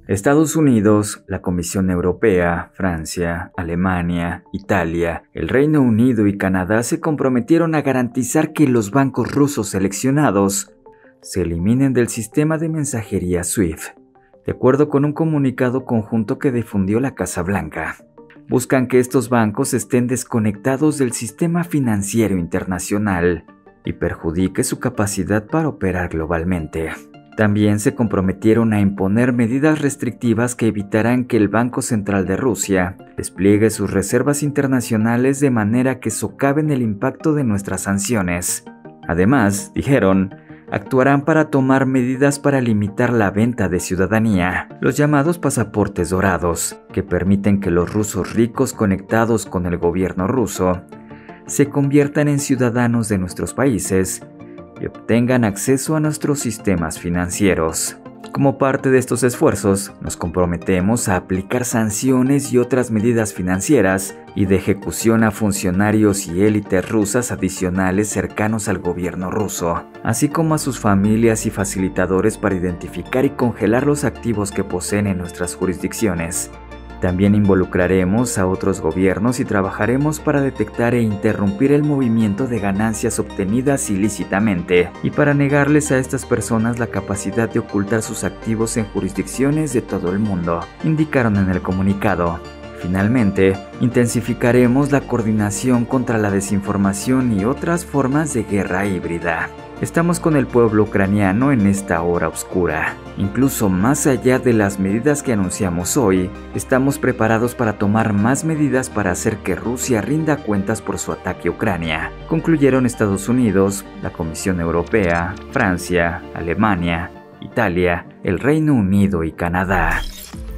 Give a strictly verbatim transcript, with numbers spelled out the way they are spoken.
Estados Unidos, la Comisión Europea, Francia, Alemania, Italia, el Reino Unido y Canadá se comprometieron a garantizar que los bancos rusos seleccionados se eliminen del sistema de mensajería SWIFT, de acuerdo con un comunicado conjunto que difundió la Casa Blanca. Buscan que estos bancos estén desconectados del sistema financiero internacional y perjudique su capacidad para operar globalmente. También se comprometieron a imponer medidas restrictivas que evitarán que el Banco Central de Rusia despliegue sus reservas internacionales de manera que socaven el impacto de nuestras sanciones. Además, dijeron, actuarán para tomar medidas para limitar la venta de ciudadanía, los llamados pasaportes dorados, que permiten que los rusos ricos conectados con el gobierno ruso se conviertan en ciudadanos de nuestros países y obtengan acceso a nuestros sistemas financieros. Como parte de estos esfuerzos, nos comprometemos a aplicar sanciones y otras medidas financieras y de ejecución a funcionarios y élites rusas adicionales cercanos al gobierno ruso, así como a sus familias y facilitadores para identificar y congelar los activos que poseen en nuestras jurisdicciones. También involucraremos a otros gobiernos y trabajaremos para detectar e interrumpir el movimiento de ganancias obtenidas ilícitamente y para negarles a estas personas la capacidad de ocultar sus activos en jurisdicciones de todo el mundo, indicaron en el comunicado. Finalmente, intensificaremos la coordinación contra la desinformación y otras formas de guerra híbrida. Estamos con el pueblo ucraniano en esta hora oscura. Incluso más allá de las medidas que anunciamos hoy, estamos preparados para tomar más medidas para hacer que Rusia rinda cuentas por su ataque a Ucrania, concluyeron Estados Unidos, la Comisión Europea, Francia, Alemania, Italia, el Reino Unido y Canadá.